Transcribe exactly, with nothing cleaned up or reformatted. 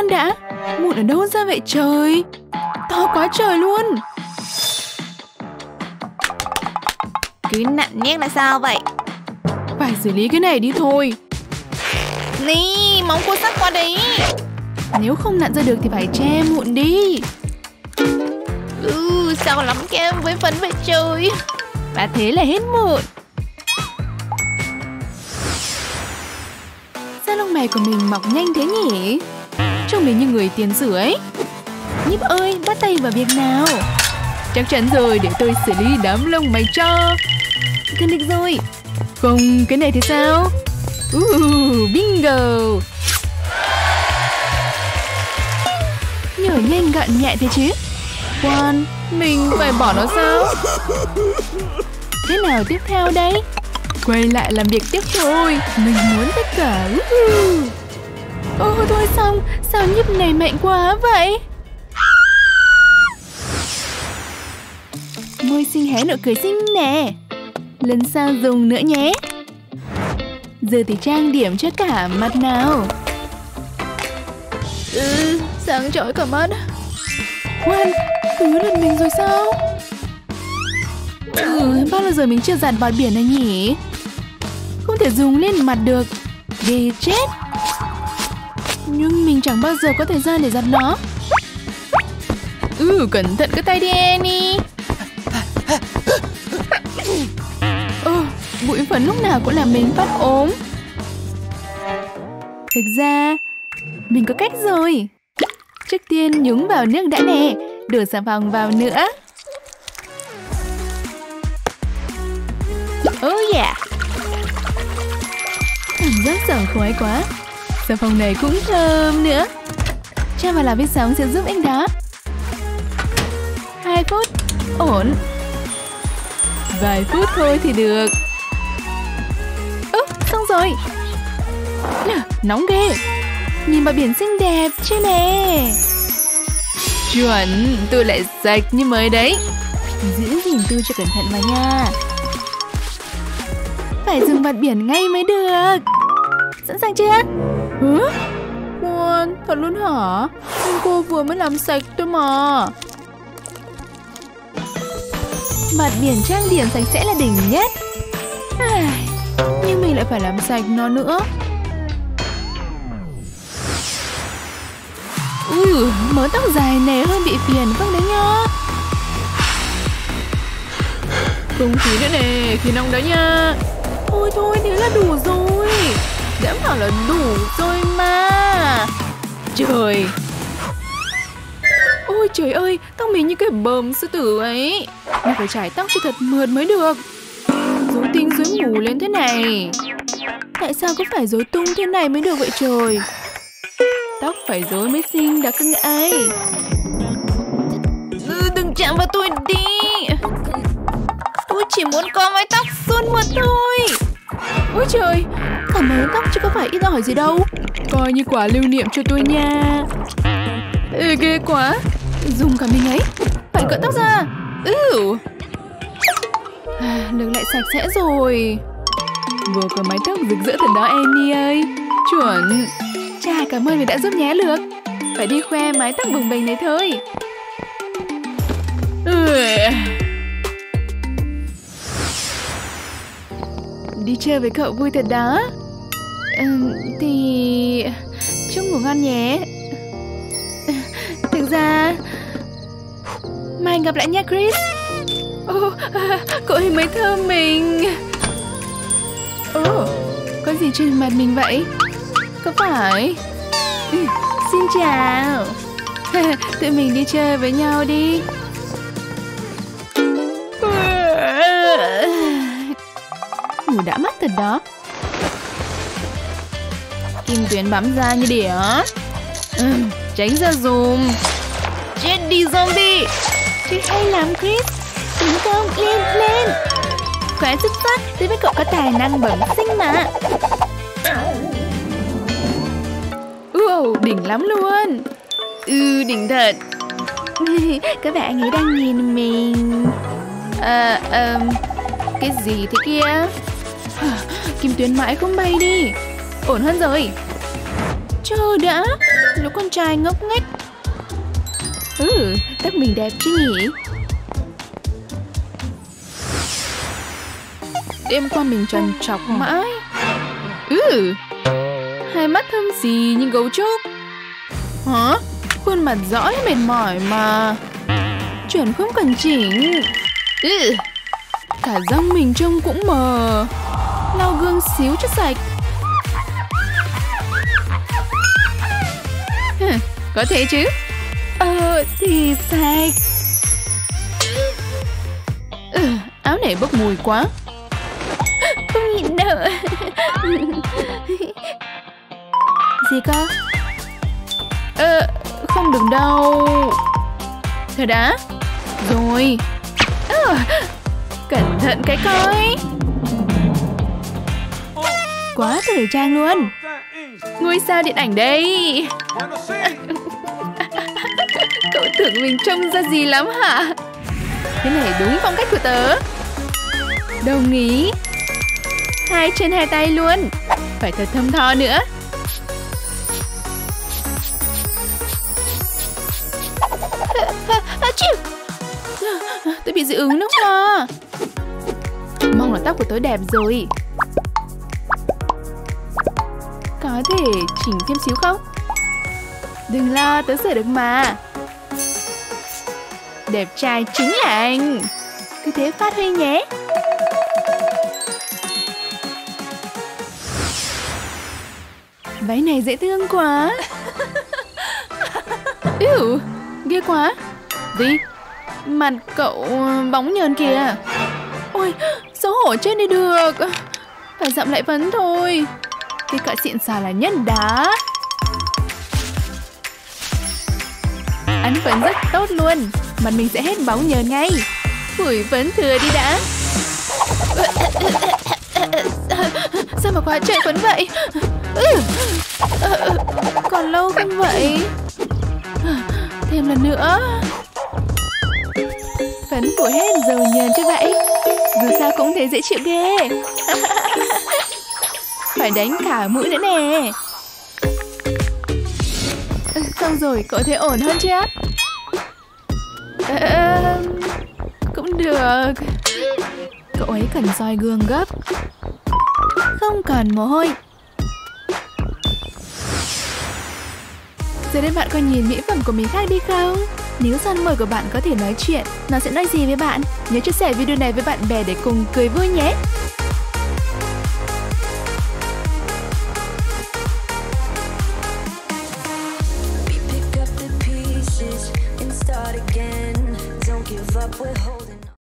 Khoan đã, mụn ở đâu ra vậy trời? To quá trời luôn. Cứ nặn nhét là sao vậy? Phải xử lý cái này đi thôi. Ní, móng cô sắc qua đấy. Nếu không nặn ra được thì phải che mụn đi. Ừ, sao lắm kem với phấn vậy trời. Và thế là hết mụn. Sao lông mày của mình mọc nhanh thế nhỉ? Trông mình như người tiền sử ấy. Nhíp ơi, bắt tay vào việc nào. Chắc chắn rồi, để tôi xử lý đám lông mày cho. Cần được rồi. Không, cái này thì sao? Uh, bingo. Nhở nhanh gọn nhẹ thế chứ. Khoan, mình phải bỏ nó sao? Thế nào tiếp theo đây? Quay lại làm việc tiếp thôi. Mình muốn tất cả. Ồ oh, thôi xong. Sao nhíp này mạnh quá vậy? Môi xinh hé nụ cười xinh nè. Lần sau dùng nữa nhé. Giờ thì trang điểm cho cả mặt nào. Ừ, sáng chói cả mắt. Khoan, cứ lần mình rồi sao? Ừ, bao lâu rồi mình chưa giặt bọt biển này nhỉ? Không thể dùng lên mặt được. Ghê chết. Nhưng mình chẳng bao giờ có thời gian để giặt nó. Ừ, cẩn thận cái tay đi Annie. Ừ, bụi phấn lúc nào cũng làm mình phát ốm. Thực ra mình có cách rồi. Trước tiên nhúng vào nước đã nè. Đổ xà phòng vào nữa. Oh yeah. Cảm giác sảng khoái quá. Xà phòng này cũng thơm nữa. Cho vào lò vi sóng sẽ giúp anh đó. Hai phút. Ổn. Vài phút thôi thì được. Ơ, xong rồi. Nóng ghê. Nhìn bờ biển xinh đẹp chứ nè. Chuẩn, tôi lại sạch như mới đấy. Giữ gìn tôi cho cẩn thận vào nha. Phải dùng bọt biển ngay mới được. Sẵn sàng chưa? Hả? Ngoan, thật luôn hả? Nhưng cô vừa mới làm sạch thôi mà. Bọt biển trang điểm sạch sẽ là đỉnh nhất. Ai, nhưng mình lại phải làm sạch nó nữa. Ừ, mớ tóc dài này hơi bị phiền phức đấy nhá. Không khí nữa nè, khí nóng đó nha. Thôi thôi, thế là đủ rồi. Đã bảo là đủ rồi mà. Trời. Ôi trời ơi, tóc mình như cái bờm sư tử ấy. Mình phải chải tóc cho thật mượt mới được. Rối tinh rối mù lên thế này. Tại sao cứ phải rối tung thế này mới được vậy trời? Tóc phải rối mới xinh đã cưng ai. Ừ, đừng chạm vào tôi đi. Tôi chỉ muốn có mái tóc suôn mượt thôi. Ôi trời, cả mớ tóc chứ có phải ít ỏi gì đâu. Coi như quả lưu niệm cho tôi nha. Ê, ghê quá. Dùng cả mình ấy. Phải cỡ tóc ra. Ừ. À, nước lại sạch sẽ rồi. Vừa có mái tóc rực rỡ thật đó Annie ơi. Chuẩn. Chà, cảm ơn vì đã giúp nhé Lược. Phải đi khoe mái tóc bồng bềnh này thôi. Ừ. Đi chơi với cậu vui thật đó. Ừ, thì... chúc ngủ ngon nhé. Thực ra... mai gặp lại nha Chris. Ồ, à, cậu ấy mới thơm mình. Ồ, có gì trên mặt mình vậy? Có phải? Ừ, xin chào. Tụi mình đi chơi với nhau đi. Ngủ đã mắt thật đó. Kim tuyến bám ra như đỉa. Ừ, tránh ra dùm. Chết đi zombie. Chơi hay lắm Chris. Tấn công, lên, lên. Quá xuất sắc. Tôi biết cậu có tài năng bẩm sinh mà. Wow, đỉnh lắm luôn. Ừ, đỉnh thật. Các bạn ấy đang nhìn mình. À, um, cái gì thế kia? Kim tuyến mãi không bay đi. Ổn hơn rồi. Chờ đã. lũ con trai ngốc nghếch. Ừ, tóc mình đẹp chứ nhỉ? Đêm qua mình trần trọc mãi. Ừ, hai mắt thâm gì như gấu trúc. Hả? Khuôn mặt rõ mệt mỏi mà. Chuẩn không cần chỉnh. Ừ, cả răng mình trông cũng mờ. Lau gương xíu cho sạch. Hừ, có thế chứ? Ờ, thì sạch. Ừ, áo này bốc mùi quá. Không nhịn nổi. Gì cơ? Ờ, không được đâu. Thôi đã. Rồi. À, cẩn thận cái coi. Quá thời trang luôn. Ngôi sao điện ảnh đây. Cậu tưởng mình trông ra gì lắm hả? Thế này đúng phong cách của tớ. Đồng ý. Hai chân hai tay luôn. Phải thật thơm tho nữa. À, chịu. Tôi bị dị ứng nước hoa. Mong là tóc của tớ đẹp rồi. Có thể chỉnh thêm xíu không? Đừng lo, tớ sửa được mà. Đẹp trai chính là anh. Cứ thế phát huy nhé. Váy này dễ thương quá. Ừu, ghê quá. Gì? Mặt cậu bóng nhờn kìa. Ôi, xấu hổ chết đi được. Phải dặm lại phấn thôi. Cái cọ xịn xò là nhân đá. Ăn phấn rất tốt luôn. Mặt mình sẽ hết bóng nhờn ngay. Phủi phấn thừa đi đã. Sao mà quá trời phấn vậy? Còn lâu không vậy? Thêm lần nữa. Phấn phủ hết dầu nhờn cho vậy. Dù sao cũng thấy dễ chịu ghê. Phải đánh cả mũi nữa nè. Xong rồi, cậu thấy ổn hơn chưa? À, cũng được. Cậu ấy cần soi gương gấp. Không cần mồ hôi. Giờ đây bạn có nhìn mỹ phẩm của mình khác đi không? Nếu son môi của bạn có thể nói chuyện, nó sẽ nói gì với bạn? Nhớ chia sẻ video này với bạn bè để cùng cười vui nhé. We pick up the pieces and start again. Don't give up, we're holding